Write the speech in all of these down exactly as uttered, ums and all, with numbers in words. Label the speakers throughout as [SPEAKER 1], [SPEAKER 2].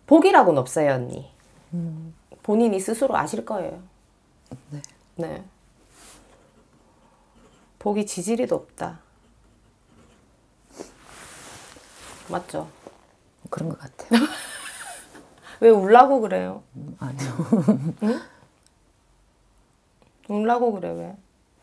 [SPEAKER 1] 복이라고는 없어요, 언니.
[SPEAKER 2] 음.
[SPEAKER 1] 본인이 스스로 아실 거예요.
[SPEAKER 2] 네.
[SPEAKER 1] 네. 복이 지지리도 없다. 맞죠?
[SPEAKER 2] 그런 것 같아요.
[SPEAKER 1] 왜 울라고 그래요?
[SPEAKER 2] 음, 아니요.
[SPEAKER 1] 응? 울라고 그래, 왜?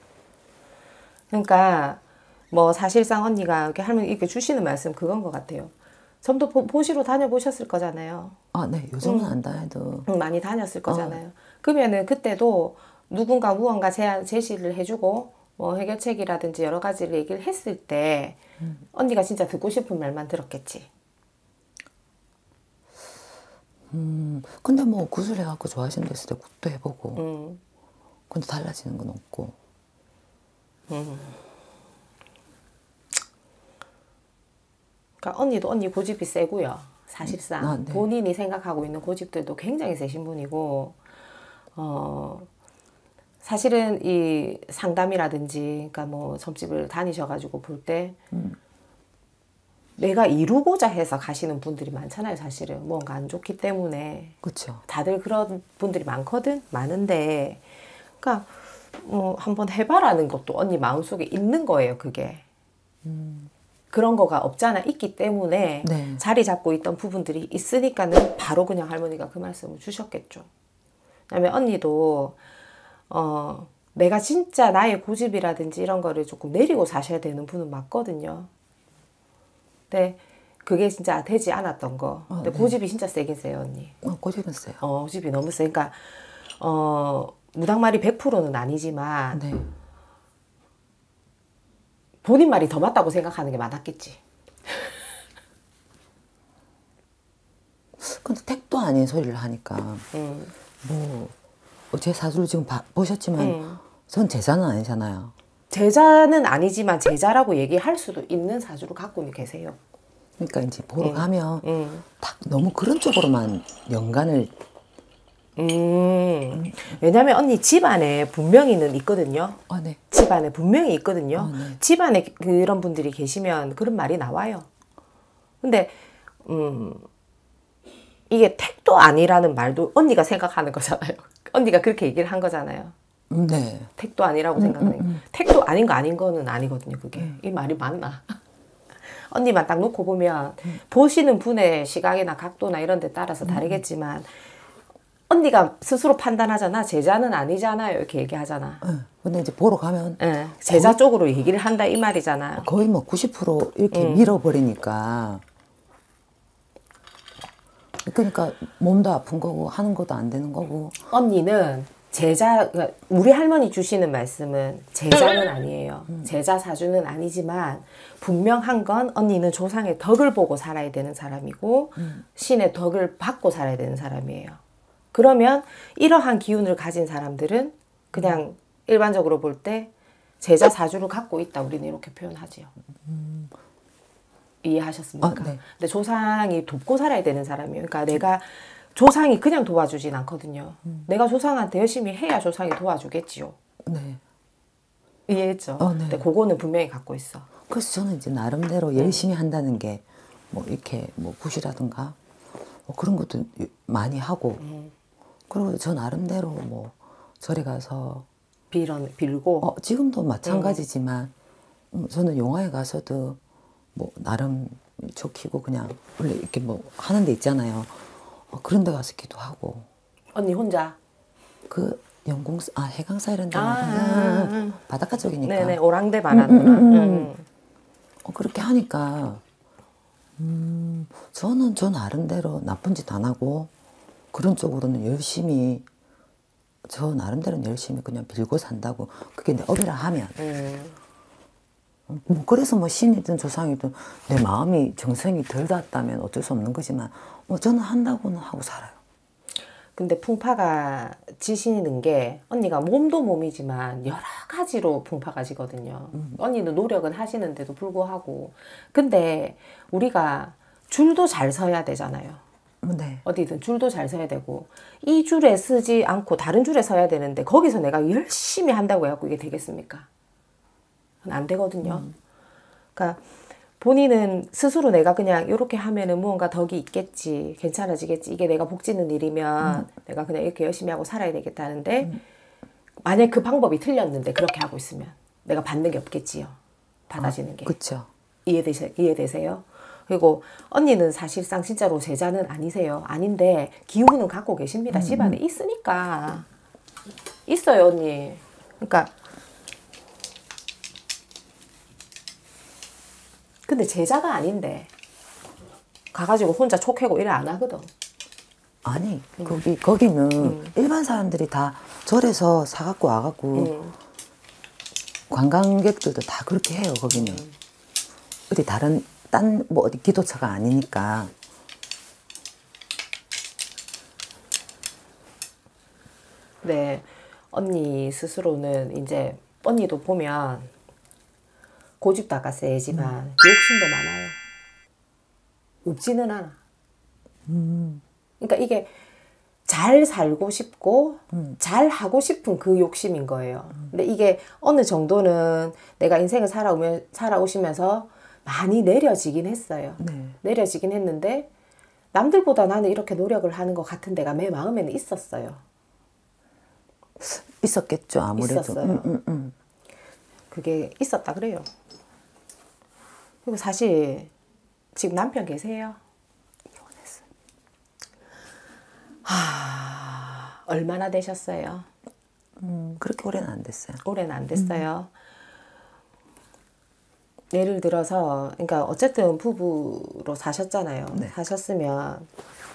[SPEAKER 1] 그러니까 뭐 사실상 언니가 이렇게 할머니 이렇게 주시는 말씀 그건 것 같아요. 전도 보, 보시러 다녀보셨을 거잖아요.
[SPEAKER 2] 아, 네. 요즘은
[SPEAKER 1] 응.
[SPEAKER 2] 안 다녀도.
[SPEAKER 1] 응, 많이 다녔을 거잖아요. 어. 그러면은 그때도 누군가 무언가 제안, 제시를 해주고 뭐 해결책이라든지 여러 가지를 얘기를 했을 때 음. 언니가 진짜 듣고 싶은 말만 들었겠지.
[SPEAKER 2] 음, 근데 뭐 굿을 해갖고 좋아하시는 데 있을 때 굿도 해보고.
[SPEAKER 1] 음.
[SPEAKER 2] 근데 달라지는 건 없고.
[SPEAKER 1] 음. 그러니까 언니도 언니 고집이 세고요. 사실상
[SPEAKER 2] 아, 네.
[SPEAKER 1] 본인이 생각하고 있는 고집들도 굉장히 세신 분이고, 어 사실은 이 상담이라든지, 그러니까 뭐 점집을 다니셔가지고 볼 때 음. 내가 이루고자 해서 가시는 분들이 많잖아요. 사실은 뭔가 안 좋기 때문에.
[SPEAKER 2] 그렇죠.
[SPEAKER 1] 다들 그런 분들이 많거든. 많은데, 그러니까 뭐 한번 해봐라는 것도 언니 마음속에 있는 거예요. 그게. 음. 그런 거가 없잖아. 있기 때문에 네. 자리 잡고 있던 부분들이 있으니까는 바로 그냥 할머니가 그 말씀을 주셨겠죠. 그다음에 언니도 어 내가 진짜 나의 고집이라든지 이런 거를 조금 내리고 사셔야 되는 분은 맞거든요. 근데 그게 진짜 되지 않았던 거.
[SPEAKER 2] 어,
[SPEAKER 1] 근데
[SPEAKER 2] 네.
[SPEAKER 1] 고집이 진짜 세긴 세요, 언니.
[SPEAKER 2] 어, 고집은 세요.
[SPEAKER 1] 어, 고집이 너무 세. 그러니까 어 무당말이 백 퍼센트는 아니지만 네. 본인 말이 더 맞다고 생각하는 게 많았겠지.
[SPEAKER 2] 근데 택도 아닌 소리를 하니까 음. 뭐 제 사주를 지금 봐, 보셨지만 음. 전 제자는 아니잖아요.
[SPEAKER 1] 제자는 아니지만 제자라고 얘기할 수도 있는 사주를 갖고 계세요.
[SPEAKER 2] 그러니까 이제 보러 음. 가면
[SPEAKER 1] 음.
[SPEAKER 2] 딱 너무 그런 쪽으로만 연관을
[SPEAKER 1] 음. 음. 왜냐면 언니 집안에 분명히는 있거든요.
[SPEAKER 2] 아, 네.
[SPEAKER 1] 집안에 분명히 있거든요.
[SPEAKER 2] 아, 네.
[SPEAKER 1] 집안에 그런 분들이 계시면 그런 말이 나와요. 근데 음 이게 택도 아니라는 말도 언니가 생각하는 거잖아요. 언니가 그렇게 얘기를 한 거잖아요.
[SPEAKER 2] 네.
[SPEAKER 1] 택도 아니라고
[SPEAKER 2] 음,
[SPEAKER 1] 생각하는
[SPEAKER 2] 음, 음.
[SPEAKER 1] 택도 아닌 거 아닌 거는 아니거든요. 그게.
[SPEAKER 2] 음.
[SPEAKER 1] 이 말이 맞나? 언니만 딱 놓고 보면 음. 보시는 분의 시각이나 각도나 이런 데 따라서 다르겠지만 음. 언니가 스스로 판단하잖아. 제자는 아니잖아요. 이렇게 얘기하잖아.
[SPEAKER 2] 네. 근데 이제 보러 가면
[SPEAKER 1] 네. 제자 거의, 쪽으로 얘기를 한다 이 말이잖아.
[SPEAKER 2] 거의 뭐 구십 퍼센트 이렇게
[SPEAKER 1] 음.
[SPEAKER 2] 밀어버리니까 그러니까 몸도 아픈 거고 하는 것도 안 되는 거고.
[SPEAKER 1] 언니는 제자, 그러니까 우리 할머니 주시는 말씀은 제자는 아니에요. 음. 제자 사주는 아니지만 분명한 건 언니는 조상의 덕을 보고 살아야 되는 사람이고 음. 신의 덕을 받고 살아야 되는 사람이에요. 그러면 이러한 기운을 가진 사람들은 그냥 음. 일반적으로 볼 때 제자 사주를 갖고 있다. 우리는 이렇게 표현하지요. 음. 이해하셨습니까?
[SPEAKER 2] 아, 네.
[SPEAKER 1] 근데 조상이 돕고 살아야 되는 사람이에요. 그러니까 내가 조상이 그냥 도와주진 않거든요. 음. 내가 조상한테 열심히 해야 조상이 도와주겠지요.
[SPEAKER 2] 네.
[SPEAKER 1] 이해했죠?
[SPEAKER 2] 어, 네.
[SPEAKER 1] 근데 그거는 분명히 갖고 있어.
[SPEAKER 2] 그래서 저는 이제 나름대로 열심히 음. 한다는 게 뭐 이렇게 뭐 굿이라든가 뭐 그런 것도 많이 하고 음. 그리고 저 나름대로 뭐 절에 가서
[SPEAKER 1] 빌어, 빌고
[SPEAKER 2] 어, 지금도 마찬가지지만 음. 저는 용화에 가서도 뭐 나름 좋기고 그냥 원래 이렇게 뭐 하는 데 있잖아요. 어, 그런 데 가서 기도하고.
[SPEAKER 1] 언니 혼자?
[SPEAKER 2] 그 영공 아 해강사 이런 데는
[SPEAKER 1] 아,
[SPEAKER 2] 아, 아, 바닷가 쪽이니까.
[SPEAKER 1] 네네 오랑대 말하는구나.
[SPEAKER 2] 음, 음, 음.
[SPEAKER 1] 음.
[SPEAKER 2] 어, 그렇게 하니까 음, 저는 저 나름대로 나쁜 짓 안 하고 그런 쪽으로는 열심히 저 나름대로는 열심히 그냥 빌고 산다고. 그게 내 업이라 하면. 음. 뭐 그래서 뭐 신이든 조상이든 내 마음이 정성이 덜 닿았다면 어쩔 수 없는 거지만 뭐 저는 한다고는 하고 살아요.
[SPEAKER 1] 근데 풍파가 지시는 게 언니가 몸도 몸이지만 여러 가지로 풍파가 지거든요. 음. 언니는 노력은 하시는데도 불구하고 근데 우리가 줄도 잘 서야 되잖아요.
[SPEAKER 2] 네.
[SPEAKER 1] 어디든 줄도 잘 서야 되고 이 줄에 서지 않고 다른 줄에 서야 되는데 거기서 내가 열심히 한다고 해갖고 이게 되겠습니까? 안 되거든요. 음. 그러니까 본인은 스스로 내가 그냥 이렇게 하면은 무언가 덕이 있겠지, 괜찮아지겠지, 이게 내가 복 지는 일이면 음. 내가 그냥 이렇게 열심히 하고 살아야 되겠다는데 음. 만약 그 방법이 틀렸는데 그렇게 하고 있으면 내가 받는 게 없겠지요. 받아지는
[SPEAKER 2] 어,
[SPEAKER 1] 게.
[SPEAKER 2] 그렇죠.
[SPEAKER 1] 이해되세요? 이해되세요? 그리고 언니는 사실상 진짜로 제자는 아니세요. 아닌데 기운은 갖고 계십니다. 음, 집안에 음. 있으니까. 있어요, 언니. 그러니까 근데 제자가 아닌데 가가지고 혼자 촉해고 이래 안 하거든.
[SPEAKER 2] 아니 음. 거기 거기는 음. 일반 사람들이 다 절에서 사갖고 와갖고 음. 관광객들도 다 그렇게 해요. 거기는 음. 어디 다른 딴 뭐 어디 기도처가 아니니까.
[SPEAKER 1] 네, 언니 스스로는 이제 언니도 보면 고집도 아까 세지만 음. 욕심도 많아요. 없지는 않아. 음. 그러니까 이게 잘 살고 싶고 음. 잘 하고 싶은 그 욕심인 거예요. 음. 근데 이게 어느 정도는 내가 인생을 살아오면, 살아오시면서 많이 내려지긴 했어요. 네. 내려지긴 했는데 남들보다 나는 이렇게 노력을 하는 것 같은 데가 내 마음에는 있었어요.
[SPEAKER 2] 있었겠죠. 아무래도.
[SPEAKER 1] 있었어요. 음, 음, 음. 그게 있었다 그래요. 그리고 사실 지금 남편 계세요?
[SPEAKER 2] 이혼했어요.
[SPEAKER 1] 하, 얼마나 되셨어요?
[SPEAKER 2] 음, 그렇게 오래는 안 됐어요.
[SPEAKER 1] 오래는 안 됐어요. 음. 예를 들어서, 그러니까 어쨌든 부부로 사셨잖아요. 네. 사셨으면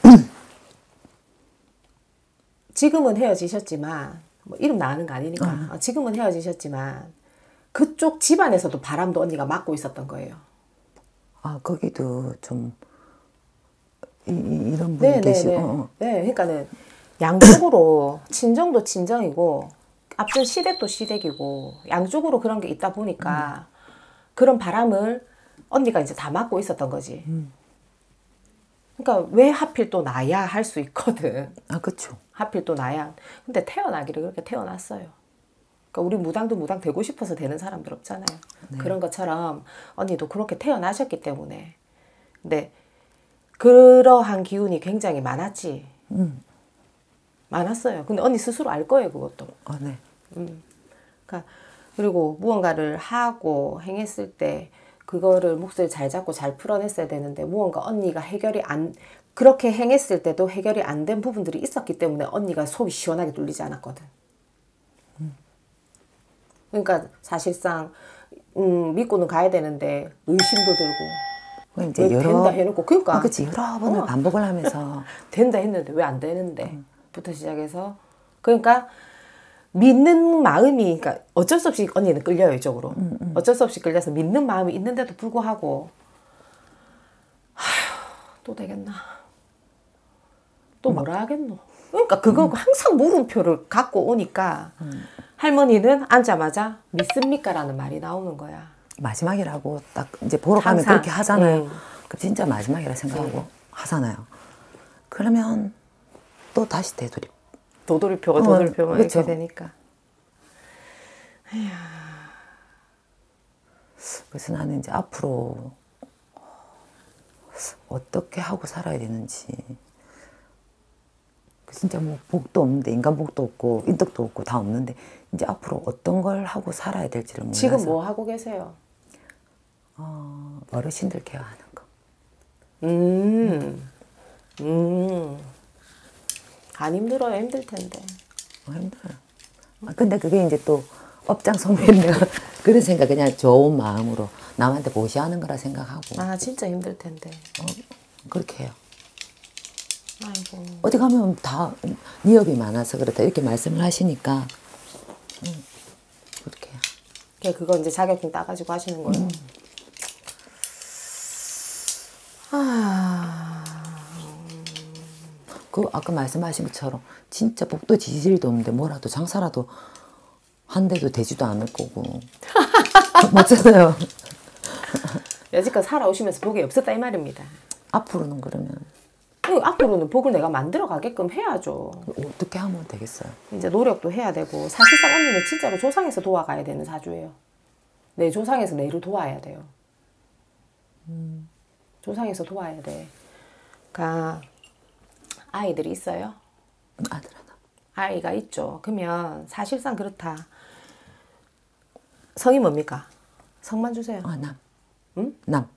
[SPEAKER 1] 지금은 헤어지셨지만 뭐 이름 나가는 거 아니니까 어. 지금은 헤어지셨지만 그쪽 집안에서도 바람도 언니가 맡고 있었던 거예요.
[SPEAKER 2] 아, 거기도 좀 이, 이런 분이 계시고.
[SPEAKER 1] 네, 어. 네, 그러니까는 양쪽으로 친정도 친정이고 앞선 시댁도 시댁이고 양쪽으로 그런 게 있다 보니까 음. 그런 바람을 언니가 이제 다 맡고 있었던 거지. 음. 그러니까 왜 하필 또 나야 할 수 있거든.
[SPEAKER 2] 아, 그렇죠.
[SPEAKER 1] 하필 또 나야. 근데 태어나기를 그렇게 태어났어요. 그러니까 우리 무당도 무당 되고 싶어서 되는 사람들 없잖아요. 네. 그런 것처럼 언니도 그렇게 태어나셨기 때문에. 근데 그러한 기운이 굉장히 많았지. 음. 많았어요. 근데 언니 스스로 알 거예요, 그것도.
[SPEAKER 2] 아, 네.
[SPEAKER 1] 음. 그러니까 그리고 무언가를 하고 행했을 때 그거를 몫을 잘 잡고 잘 풀어냈어야 되는데 무언가 언니가 해결이 안 그렇게 행했을 때도 해결이 안 된 부분들이 있었기 때문에 언니가 속이 시원하게 뚫리지 않았거든. 음. 그러니까 사실상 음, 믿고는 가야 되는데 의심도 들고
[SPEAKER 2] 이제 여러,
[SPEAKER 1] 된다 해놓고 그러니까
[SPEAKER 2] 아, 그치 여러 번을 어. 반복을 하면서
[SPEAKER 1] 된다 했는데 왜 안 되는데 음. 부터 시작해서 그러니까 믿는 마음이 그러니까 어쩔 수 없이 언니는 끌려요 이쪽으로. 음, 음. 어쩔 수 없이 끌려서 믿는 마음이 있는데도 불구하고 아휴, 또 되겠나 또 뭐라 하겠노. 그러니까 그거 음. 항상 물음표를 갖고 오니까 음. 할머니는 앉자마자 믿습니까? 라는 말이 나오는 거야.
[SPEAKER 2] 마지막이라고 딱 이제 보러 항상. 가면 그렇게 하잖아요. 음. 그 진짜 마지막이라 생각하고 음. 하잖아요. 그러면 또 다시 되돌입.
[SPEAKER 1] 도돌이표가 도돌이표가 어, 이렇게 그렇죠. 되니까. 이야.
[SPEAKER 2] 그래서 나는 이제 앞으로 어떻게 하고 살아야 되는지. 진짜 뭐 복도 없는데 인간 복도 없고 인덕도 없고 다 없는데 이제 앞으로 어떤 걸 하고 살아야 될지를 몰라서.
[SPEAKER 1] 지금 뭐 하고 계세요?
[SPEAKER 2] 어, 어르신들 케어하는 거.
[SPEAKER 1] 음, 음, 안 힘들어요. 힘들 텐데.
[SPEAKER 2] 어, 힘들어요. 아, 근데 그게 이제 또 업장 소멸 내가 그런 생각 그냥 좋은 마음으로 남한테 보시하는 거라 생각하고.
[SPEAKER 1] 아 진짜 힘들 텐데.
[SPEAKER 2] 어, 그렇게 해요.
[SPEAKER 1] 아이고.
[SPEAKER 2] 어디 가면 다 니업이 많아서 그렇다 이렇게 말씀을 하시니까 음, 그렇게 해요.
[SPEAKER 1] 그러니까 그거 이제 자격증 따가지고 하시는 거예요. 음. 아,
[SPEAKER 2] 그 아까 말씀하신 것처럼 진짜 복도 지질도 없는데 뭐라도 장사라도 한 대도 되지도 않을 거고 맞잖아요.
[SPEAKER 1] 여지껏 살아오시면서 복이 없었다 이 말입니다.
[SPEAKER 2] 앞으로는 그러면
[SPEAKER 1] 앞으로는 복을 내가 만들어 가게끔 해야죠.
[SPEAKER 2] 어떻게 하면 되겠어요?
[SPEAKER 1] 이제 노력도 해야 되고 사실상 언니는 진짜로 조상에서 도와가야 되는 사주예요. 내 조상에서 내를 도와야 돼요.
[SPEAKER 2] 음.
[SPEAKER 1] 조상에서 도와야 돼. 그러니까 아이들이 있어요?
[SPEAKER 2] 아들 하나.
[SPEAKER 1] 아이가 있죠. 그러면 사실상 그렇다. 성이 뭡니까? 성만 주세요.
[SPEAKER 2] 아, 남.
[SPEAKER 1] 응?
[SPEAKER 2] 남.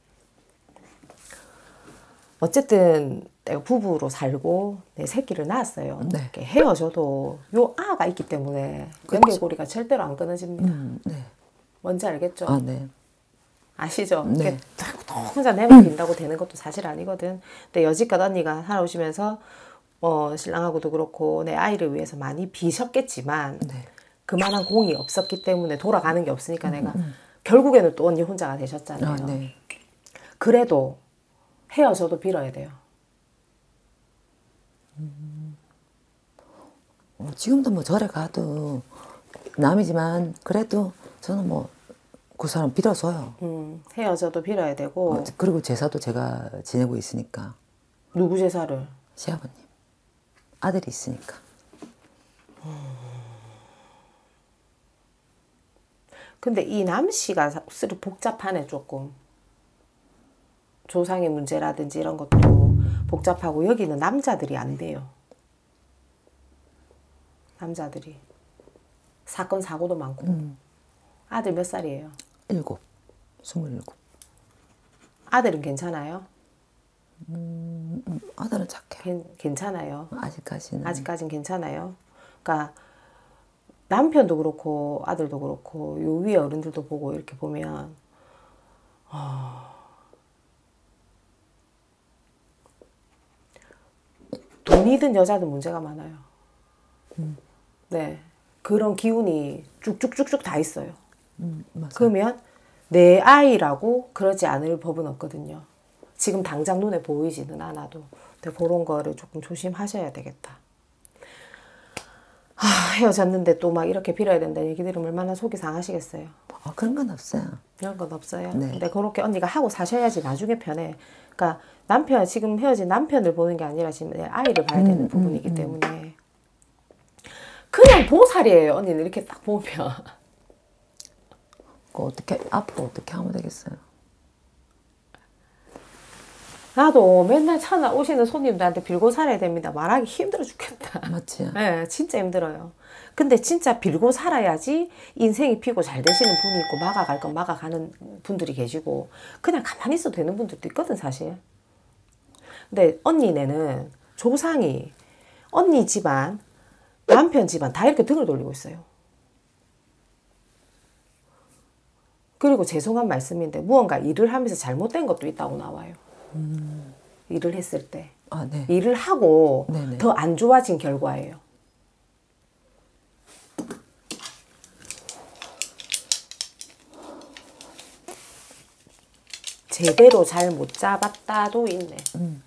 [SPEAKER 1] 어쨌든 내가 부부로 살고 내 새끼를 낳았어요.
[SPEAKER 2] 네.
[SPEAKER 1] 이렇게 헤어져도 요 아가 있기 때문에
[SPEAKER 2] 그렇죠.
[SPEAKER 1] 연결고리가 절대로 안 끊어집니다.
[SPEAKER 2] 음, 네.
[SPEAKER 1] 뭔지 알겠죠?
[SPEAKER 2] 아, 네.
[SPEAKER 1] 아시죠?
[SPEAKER 2] 네.
[SPEAKER 1] 이렇게 또 혼자 내만 빈다고 되는 것도 사실 아니거든. 근데 여지껏 언니가 살아오시면서 어, 신랑하고도 그렇고 내 아이를 위해서 많이 비셨겠지만
[SPEAKER 2] 네.
[SPEAKER 1] 그만한 공이 없었기 때문에 돌아가는 게 없으니까 음, 내가 음. 결국에는 또 언니 혼자가 되셨잖아요.
[SPEAKER 2] 아, 네.
[SPEAKER 1] 그래도 헤어져도 빌어야 돼요.
[SPEAKER 2] 음. 어, 지금도 뭐 절에 가도 남이지만 그래도 저는 뭐 그 사람 빌어줘요.
[SPEAKER 1] 음, 헤어져도 빌어야 되고.
[SPEAKER 2] 어, 그리고 제사도 제가 지내고 있으니까.
[SPEAKER 1] 누구 제사를?
[SPEAKER 2] 시아버님. 아들이 있으니까.
[SPEAKER 1] 근데 이 남씨가 쓰리 복잡하네 조금. 조상의 문제라든지 이런 것도 복잡하고 여기는 남자들이 안 돼요. 남자들이. 사건 사고도 많고.
[SPEAKER 2] 음.
[SPEAKER 1] 아들 몇 살이에요?
[SPEAKER 2] 일곱. 스물일곱.
[SPEAKER 1] 아들은 괜찮아요?
[SPEAKER 2] 음, 음, 아들은 착해요.
[SPEAKER 1] 괜, 괜찮아요.
[SPEAKER 2] 아직까지는.
[SPEAKER 1] 아직까지는 괜찮아요. 그러니까 남편도 그렇고 아들도 그렇고 요 위에 어른들도 보고 이렇게 보면 어... 돈이든 여자든 문제가 많아요.
[SPEAKER 2] 음.
[SPEAKER 1] 네, 그런 기운이 쭉쭉쭉쭉 다 있어요.
[SPEAKER 2] 음, 맞아요.
[SPEAKER 1] 그러면 내 아이라고 그러지 않을 법은 없거든요. 지금 당장 눈에 보이지는 않아도. 근데 그런 거를 조금 조심하셔야 되겠다. 아, 헤어졌는데 또 막 이렇게 빌어야 된다는 얘기 들으면 얼마나 속이 상하시겠어요.
[SPEAKER 2] 아, 그런 건 없어요.
[SPEAKER 1] 그런 건 없어요.
[SPEAKER 2] 네.
[SPEAKER 1] 근데 그렇게 언니가 하고 사셔야지 나중에 편해. 그러니까 남편, 지금 헤어진 남편을 보는 게 아니라 지금 내 아이를 봐야 되는
[SPEAKER 2] 음,
[SPEAKER 1] 부분이기
[SPEAKER 2] 음, 음.
[SPEAKER 1] 때문에. 그냥 보살이에요, 언니는 이렇게 딱 보면.
[SPEAKER 2] 그 어떻게, 앞으로 어떻게 하면 되겠어요?
[SPEAKER 1] 나도 맨날 차나 오시는 손님들한테 빌고 살아야 됩니다. 말하기 힘들어 죽겠다.
[SPEAKER 2] 맞지?
[SPEAKER 1] 네, 진짜 힘들어요. 근데 진짜 빌고 살아야지 인생이 피고 잘 되시는 분이 있고 막아갈 건 막아가는 분들이 계시고 그냥 가만히 있어도 되는 분들도 있거든 사실. 근데 언니네는 조상이 언니 집안, 남편 집안 다 이렇게 등을 돌리고 있어요. 그리고 죄송한 말씀인데 무언가 일을 하면서 잘못된 것도 있다고 나와요.
[SPEAKER 2] 음.
[SPEAKER 1] 일을 했을 때.
[SPEAKER 2] 아, 네.
[SPEAKER 1] 일을 하고
[SPEAKER 2] 네네.
[SPEAKER 1] 더 안 좋아진 결과예요. 제대로 잘 못 잡았다도 있네.
[SPEAKER 2] 음.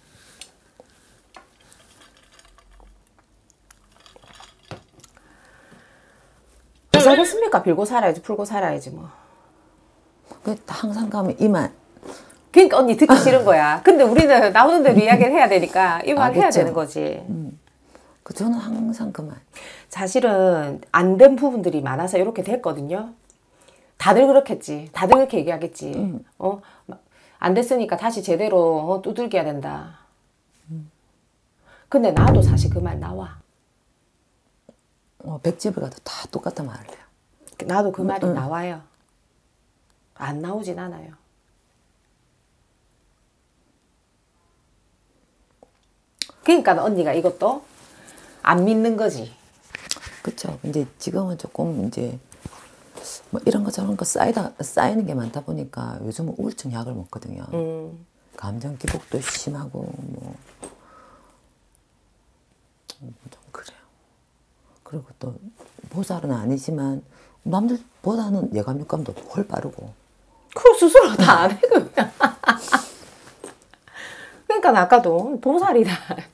[SPEAKER 1] 잘겠습니까? 빌고 살아야지, 풀고 살아야지 뭐.
[SPEAKER 2] 그 항상 가면 이만.
[SPEAKER 1] 그러니까 언니 듣기 싫은 거야. 근데 우리는 나오는 대로 이야기를 해야 되니까 이 말 해야
[SPEAKER 2] 알겠죠.
[SPEAKER 1] 되는 거지.
[SPEAKER 2] 음. 그 저는 항상 그만.
[SPEAKER 1] 사실은 안 된 부분들이 많아서 이렇게 됐거든요. 다들 그렇겠지. 다들 그렇게 얘기하겠지.
[SPEAKER 2] 음.
[SPEAKER 1] 어, 안 됐으니까 다시 제대로 어, 두들겨야 된다.
[SPEAKER 2] 음.
[SPEAKER 1] 근데 나도 사실 그 말 나와.
[SPEAKER 2] 어, 백집을 가도 다 똑같은 말을 해요.
[SPEAKER 1] 나도 그 말이
[SPEAKER 2] 음.
[SPEAKER 1] 나와요. 안 나오진 않아요. 그러니까 언니가 이것도 안 믿는 거지.
[SPEAKER 2] 그렇죠. 이제 지금은 조금 이제 뭐 이런 거 저런 거 쌓이다 쌓이는 게 많다 보니까 요즘은 우울증 약을 먹거든요.
[SPEAKER 1] 음.
[SPEAKER 2] 감정 기복도 심하고 뭐 좀 그래요. 그리고 또 보살은 아니지만 남들보다는 예감 육감도 훨 빠르고.
[SPEAKER 1] 그걸 스스로 다 안 해, 그냥. 그러니까 아까도 보살이다.